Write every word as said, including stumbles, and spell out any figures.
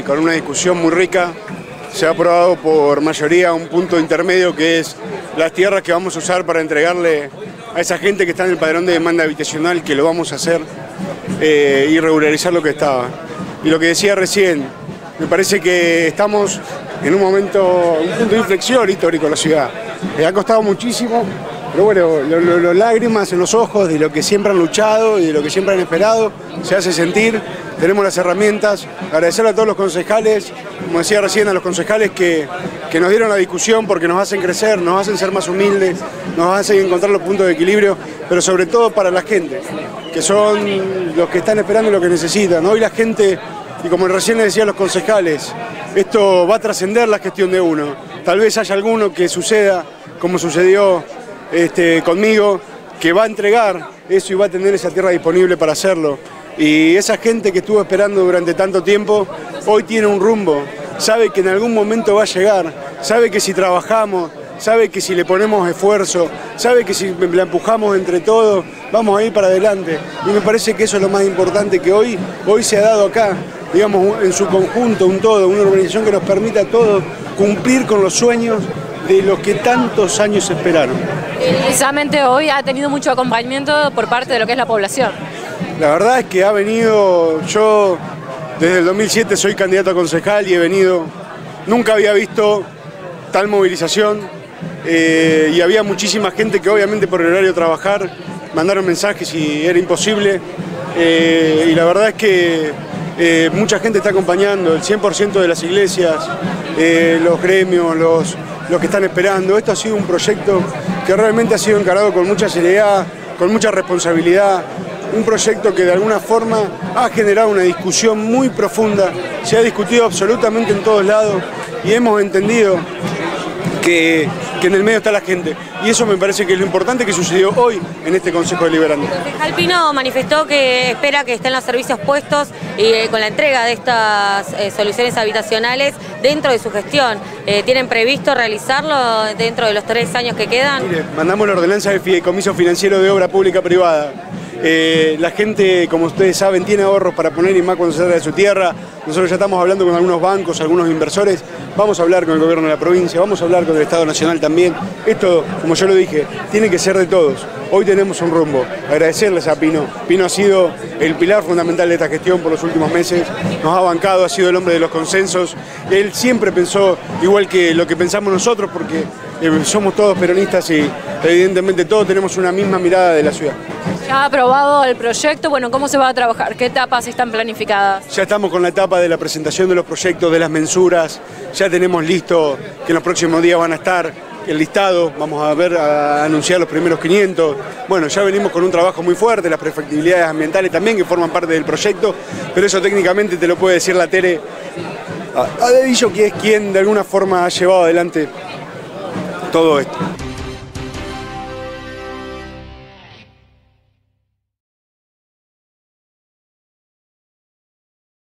con una discusión muy rica. Se ha aprobado por mayoría un punto intermedio que es las tierras que vamos a usar para entregarle a esa gente que está en el padrón de demanda habitacional, que lo vamos a hacer, eh, y regularizar lo que estaba. Y lo que decía recién, me parece que estamos en un momento, un punto de inflexión histórico en la ciudad. Eh, ha costado muchísimo, pero bueno, las lo, lo lágrimas en los ojos de lo que siempre han luchado y de lo que siempre han esperado, se hace sentir. Tenemos las herramientas. Agradecerle a todos los concejales, como decía recién, a los concejales que, que nos dieron la discusión porque nos hacen crecer, nos hacen ser más humildes, nos hacen encontrar los puntos de equilibrio, pero sobre todo para la gente, que son los que están esperando y lo que necesitan. Hoy la gente, y como recién les decía a los concejales, esto va a trascender la gestión de uno. Tal vez haya alguno que suceda, como sucedió este, conmigo, que va a entregar eso y va a tener esa tierra disponible para hacerlo. Y esa gente que estuvo esperando durante tanto tiempo, hoy tiene un rumbo, sabe que en algún momento va a llegar, sabe que si trabajamos, sabe que si le ponemos esfuerzo, sabe que si la empujamos entre todos, vamos a ir para adelante. Y me parece que eso es lo más importante que hoy, hoy se ha dado acá, digamos, en su conjunto, un todo, una organización que nos permita a todos cumplir con los sueños de los que tantos años esperaron. Precisamente hoy ha tenido mucho acompañamiento por parte de lo que es la población. La verdad es que ha venido, yo desde el dos mil siete soy candidato a concejal y he venido, nunca había visto tal movilización, eh, y había muchísima gente que obviamente por el horario de trabajar mandaron mensajes y era imposible, eh, y la verdad es que eh, mucha gente está acompañando, el cien por ciento de las iglesias, eh, los gremios, los, los que están esperando. Esto ha sido un proyecto que realmente ha sido encarado con mucha seriedad, con mucha responsabilidad. Un proyecto que de alguna forma ha generado una discusión muy profunda, se ha discutido absolutamente en todos lados y hemos entendido que, que en el medio está la gente. Y eso me parece que es lo importante que sucedió hoy en este Consejo Deliberante. El concejal Pino manifestó que espera que estén los servicios puestos y eh, con la entrega de estas eh, soluciones habitacionales dentro de su gestión. Eh, ¿Tienen previsto realizarlo dentro de los tres años que quedan? Mire, mandamos la ordenanza del Fideicomiso Financiero de Obra Pública Privada. Eh, la gente, como ustedes saben, tiene ahorros para poner y más cuando se trata de su tierra. Nosotros ya estamos hablando con algunos bancos, algunos inversores. Vamos a hablar con el gobierno de la provincia, vamos a hablar con el Estado Nacional también. Esto, como yo lo dije, tiene que ser de todos. Hoy tenemos un rumbo. Agradecerles a Pino. Pino ha sido el pilar fundamental de esta gestión por los últimos meses. Nos ha bancado, ha sido el hombre de los consensos. Él siempre pensó igual que lo que pensamos nosotros, porque eh, somos todos peronistas y evidentemente todos tenemos una misma mirada de la ciudad. ¿Ya ha aprobado el proyecto? Bueno, ¿cómo se va a trabajar? ¿Qué etapas están planificadas? Ya estamos con la etapa de la presentación de los proyectos, de las mensuras. Ya tenemos listo que en los próximos días van a estar el listado. Vamos a ver, a anunciar los primeros quinientos. Bueno, ya venimos con un trabajo muy fuerte, las prefactibilidades ambientales también, que forman parte del proyecto. Pero eso técnicamente te lo puede decir la Tere a, a dedillo, que es quien de alguna forma ha llevado adelante todo esto.